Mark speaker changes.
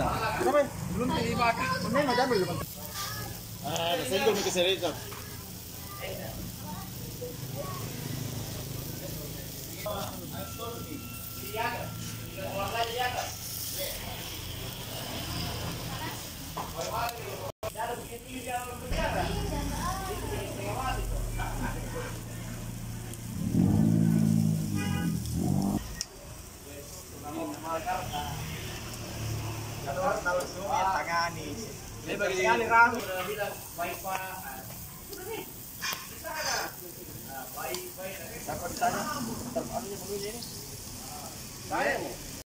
Speaker 1: Kenapa? Belum terima. Ini nggak jambil. Nasenggol mo kasi rito. Tangani. Ini bagi sekali Ram. Wifi. Dapat ditanya, tetap anunya ini. Saya